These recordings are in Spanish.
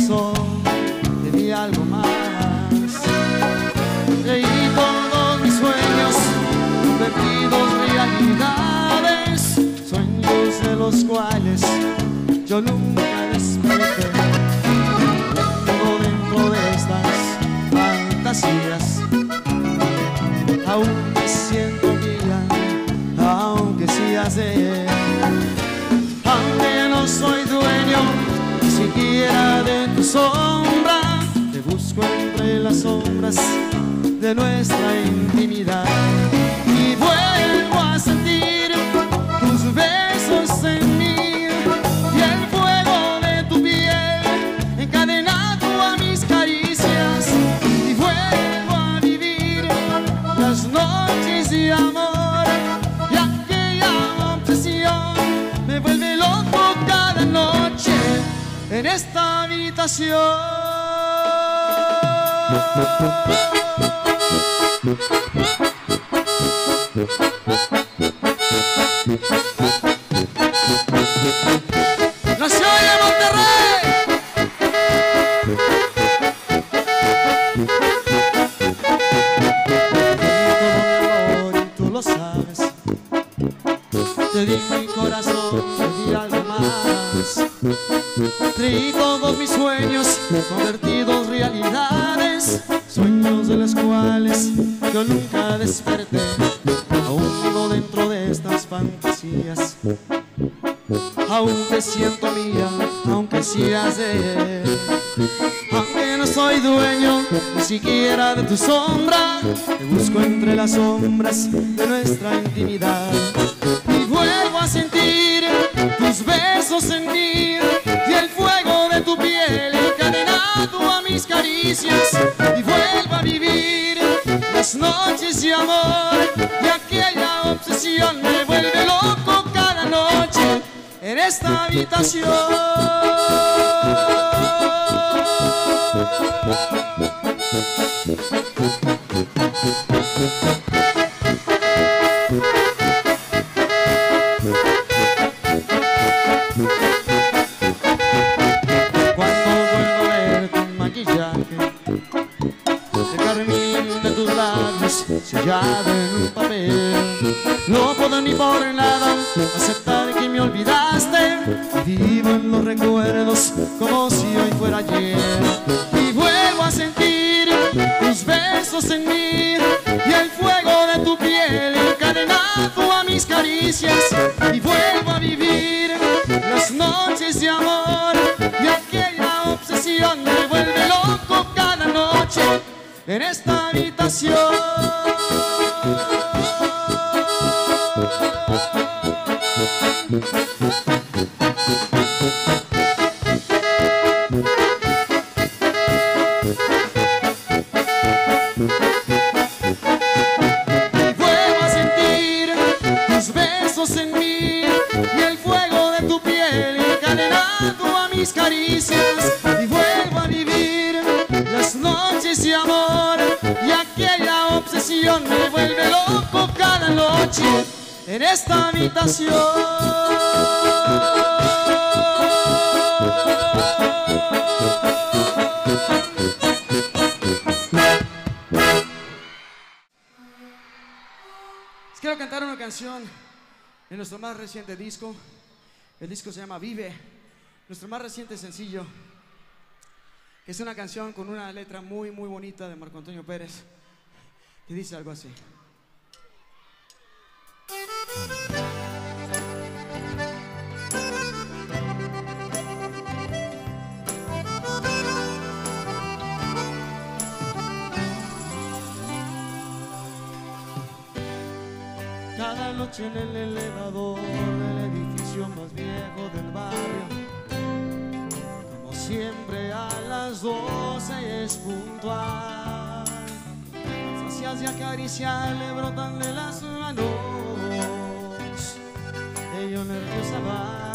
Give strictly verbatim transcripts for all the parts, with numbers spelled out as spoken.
corazón pedí algo más. Creí todos mis sueños convertidos en realidades, sueños de los cuales yo nunca desperté. Vivo dentro de estas fantasías, aún me siento mía, aunque seas de él. Aunque no soy dueño ni siquiera de tu sombra, te busco entre las sombras de nuestra intimidad y vuelvo a sentir tus besos en mí y el fuego de tu piel encadenado a mis caricias, y vuelvo a vivir las noches de amor, y aquella obsesión me vuelve loco cada noche en esta habitación. ¡Nació en Monterrey! Tú lo sabes, te di mi corazón, te di algo más. Creí todos mis sueños convertidos en realidades, sueños de los cuales yo nunca desperté. Aún vivo dentro de estas fantasías, aún te siento mía, aunque seas de él. Aunque no soy dueño ni siquiera de tu sombra, te busco entre las sombras de nuestra intimidad y vuelvo a sentir tus besos en mí y el fuego de tu piel encadenado a mis caricias, y vuelvo a vivir las noches de amor, y aquella obsesión me vuelve loco cada noche en esta habitación. Cuando vuelvo a ver tu maquillaje, el carmín de tus labios sellado en un papel, no puedo ni por nada aceptar que me olvidaste. Vivo en los recuerdos como si hoy fuera ayer, y vuelvo a sentir tus besos en mí y el fuego de tu piel encadenado a mis caricias, y vuelvo a vivir las noches de amor, y aquella obsesión me vuelve loco cada noche en esta habitación. Y vuelvo a sentir tus besos en mí y el fuego de tu piel encadenado a mis caricias, y vuelvo a vivir las noches de amor, y aquella obsesión me vuelve loco cada noche en esta habitación. Quiero cantar una canción de nuestro más reciente disco. El disco se llama Vive, nuestro más reciente sencillo. Es una canción con una letra muy muy bonita de Marco Antonio Pérez, que dice algo así. Cada noche en el elevador del edificio más viejo del barrio, como siempre a las doce es puntual, las ansias de acariciar le brotan de las manos, ella nerviosa va,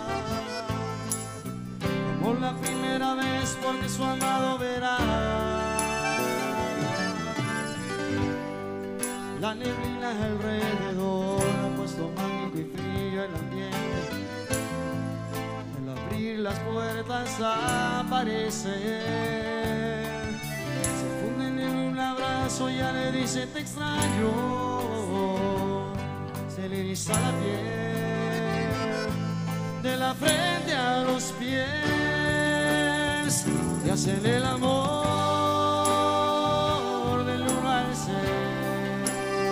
como la primera vez porque su amado verá. La neblina alrededor ha puesto mágico y frío el ambiente. al abrir las puertas aparece. Se funden en un abrazo, ya le dice te extraño. Se le eriza la piel de la frente a los pies y hacen el amor del uno al seis.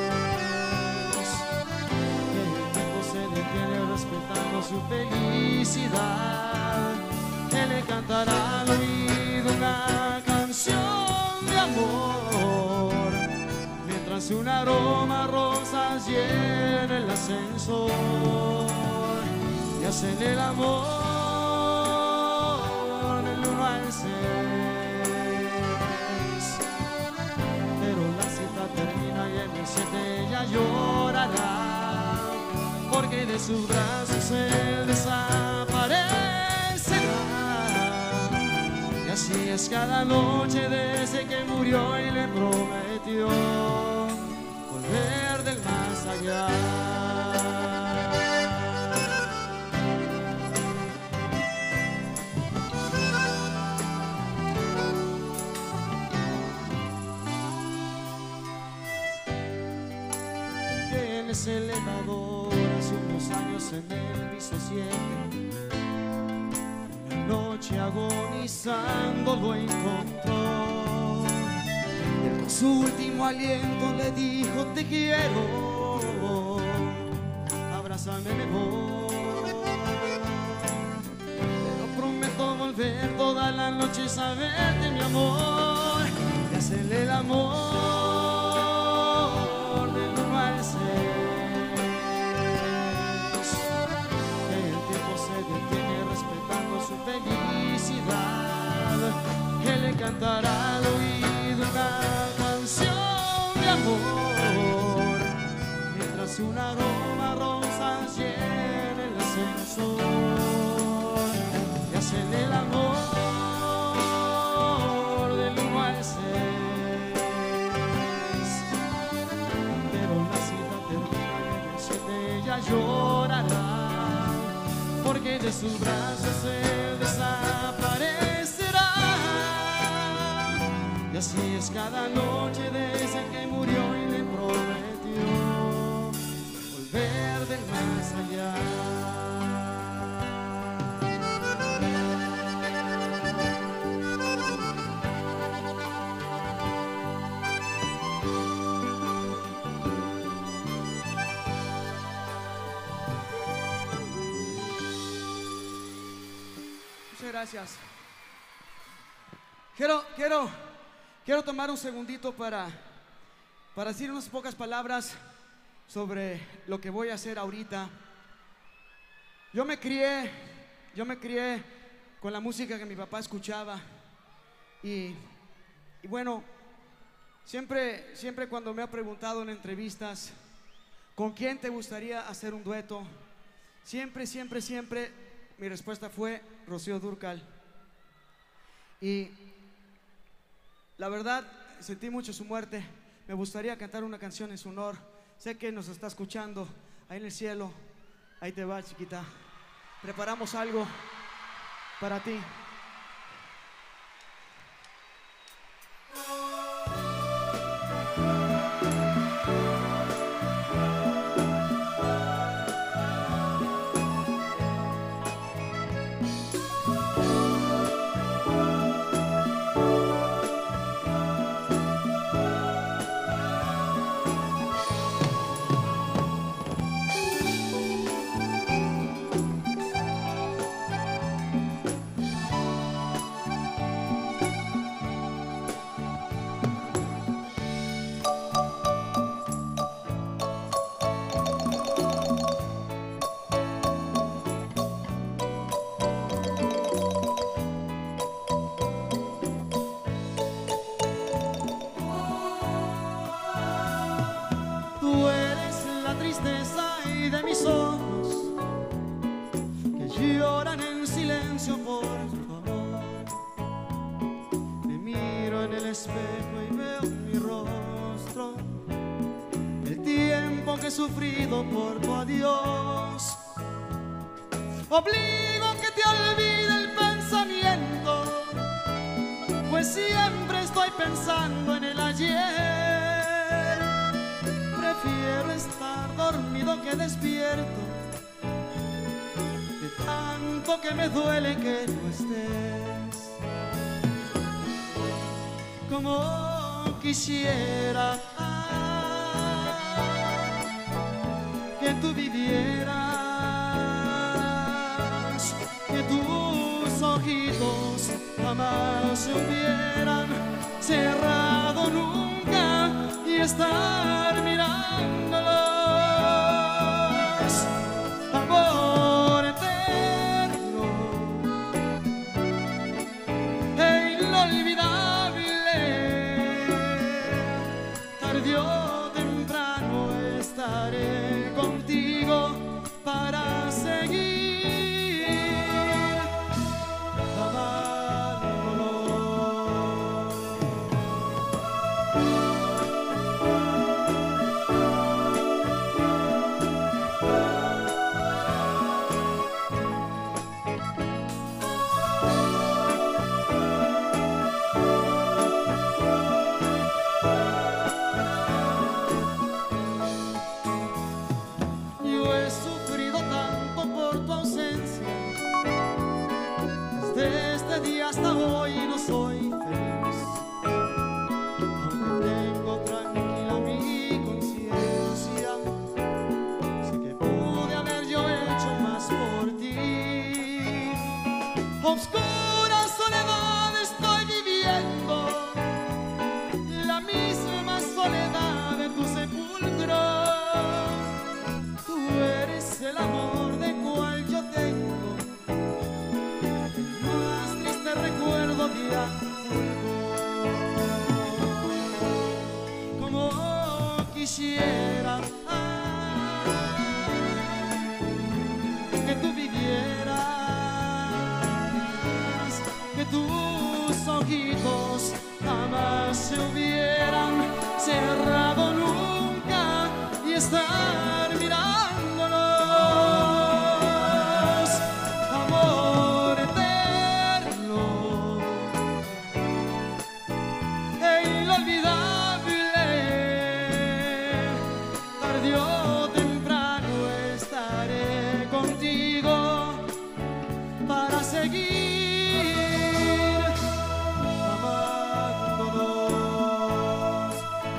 El tiempo se detiene respetando su felicidad. Él le cantará al oído una canción de amor, mientras un aroma a rosas llena el ascensor y hacen el amor del uno al seis. Pero la cita termina y en el siete ella llorará, porque de sus brazos él desaparecerá. Y así es cada noche desde que murió y le prometió volver del más allá. En ese elevador hace unos años en el piso siete, una noche agonizando lo encontró. Y con su último aliento le dijo te quiero, abrázame mejor. Pero prometo volver todas las noches a verte mi amor y hacerle el amor del uno al seis. El tiempo se detiene respetando su felicidad. Él le cantará al oído una canción de amor, mientras un aroma a rosas llena el ascensor y hacen el amor del uno al seis. Pero la cita termina y en el siete ella llorará, porque de sus brazos él desaparecerá. Y así es cada noche desde que murió y le prometió volver del más allá. Muchas gracias. Quiero, quiero, quiero tomar un segundito para, para decir unas pocas palabras sobre lo que voy a hacer ahorita. Yo me crié, yo me crié con la música que mi papá escuchaba y, y bueno, siempre, siempre cuando me ha preguntado en entrevistas ¿con quién te gustaría hacer un dueto? Siempre, siempre, siempre mi respuesta fue Rocío Dúrcal. Y la verdad, sentí mucho su muerte. Me gustaría cantar una canción en su honor. Sé que nos está escuchando ahí en el cielo. Ahí te va, chiquita. Preparamos algo para ti. Sufrido por tu adiós, obligo que te olvide el pensamiento, pues siempre estoy pensando en el ayer. Prefiero estar dormido que despierto, de tanto que me duele que no estés. Como quisiera que tú vivieras, que tus ojitos jamás se hubieran cerrado nunca y estar mirándolos. Amor eterno e inolvidable, tarde o temprano estaré contigo para seguir amándonos. Yo he sufrido tanto por tu ausencia, desde este día hasta hoy no soy feliz. Aunque tengo tranquila mi conciencia, sé que pude haber yo hecho más por ti. Oscura soledad estoy viviendo, la misma soledad de tu sepulcro. Tú eres el amor de cual yo tengo el más triste recuerdo de Acapulco. Como quisiera que tú vivieras, que tus ojitos jamás se hubieran cerrado nunca y estar mirándonos. Amor eterno e inolvidable, tarde o temprano estaré contigo para seguir amándonos.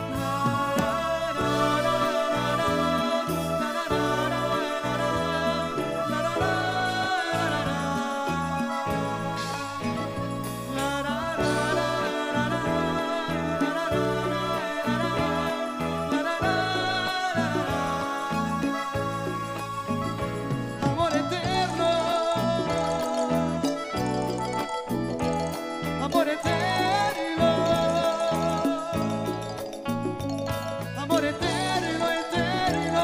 Amor eterno, amor eterno, amor eterno, eterno,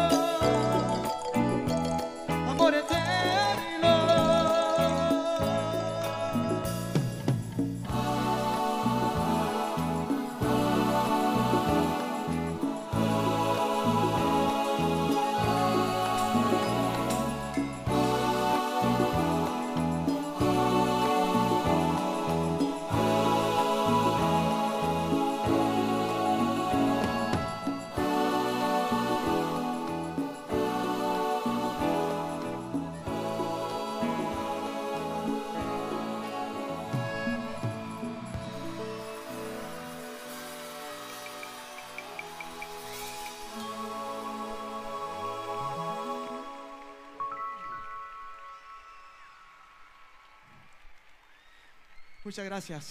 amor eterno. Muchas gracias.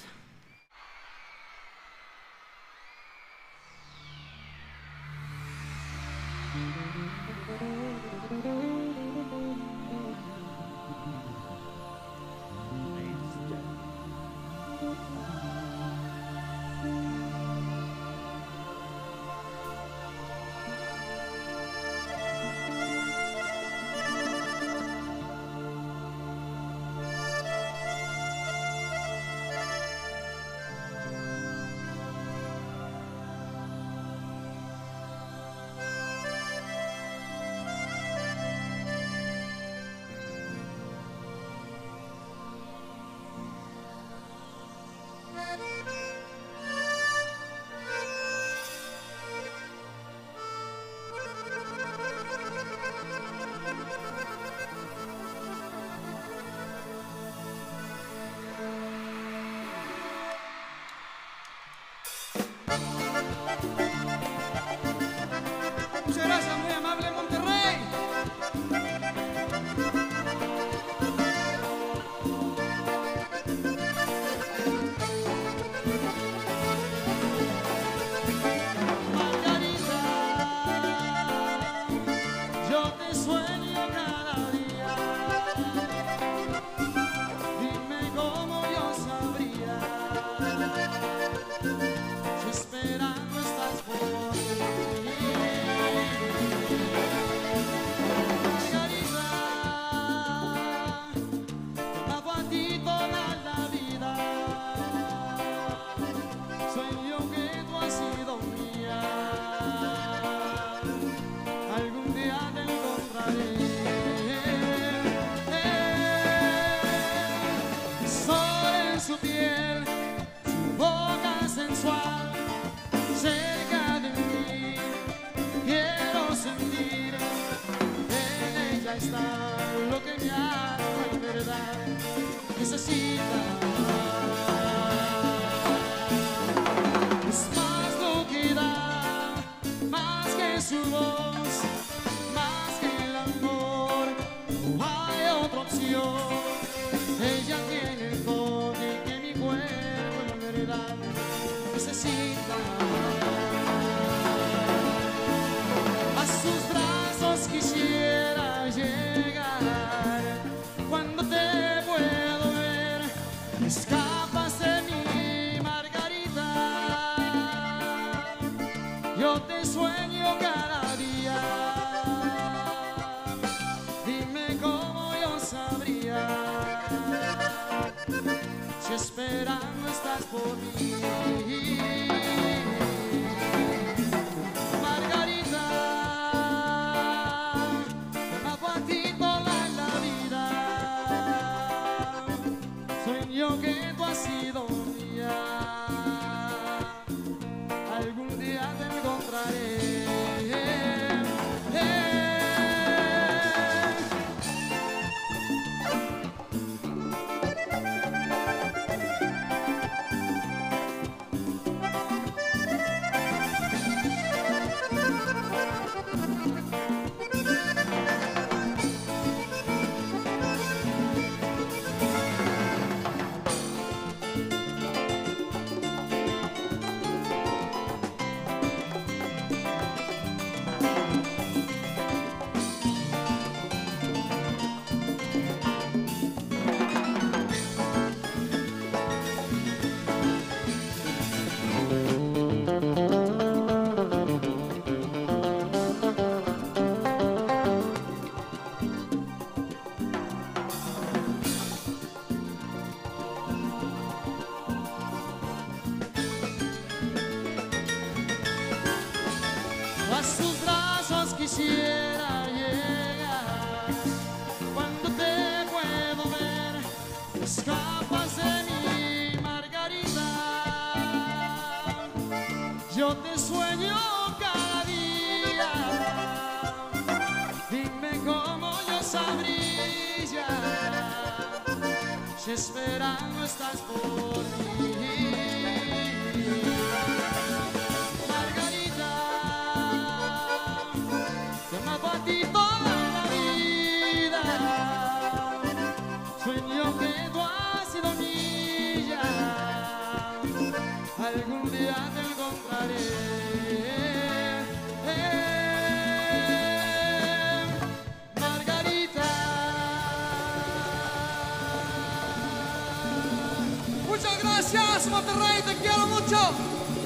Muchas gracias, muy amable Monterrey. Margarita, yo te sueño cada día. Dime cómo yo sabría si esperando estás por mí. Su piel, su boca sensual, cerca de mí, quiero sentir, en ella está lo que mi alma en verdad necesita. Es más lo que da, más que su voz, más que el amor, no hay otra opción. Ella tiene el toque que mi cuerpo en verdad necesita. A sus brazos quisiera llegar. Cuando te puedo ver, escapas de mí, Margarita. Yo te sueño cada día. Dime cómo yo sabría si esperando estás por mí. Margarita, me mato a ti toda la vida. Sueño que tú has sido mía. Algún día te encontraré. A sus brazos quisiera llegar. Cuando te puedo ver, escapas de mí, Margarita. Yo te sueño cada día. Dime cómo yo sabría si esperando estás por mí. A ti toda la vida. Sueño que tú has sido mía. Algún día te encontraré. Eh, Margarita. Muchas gracias, Monterrey, te quiero mucho.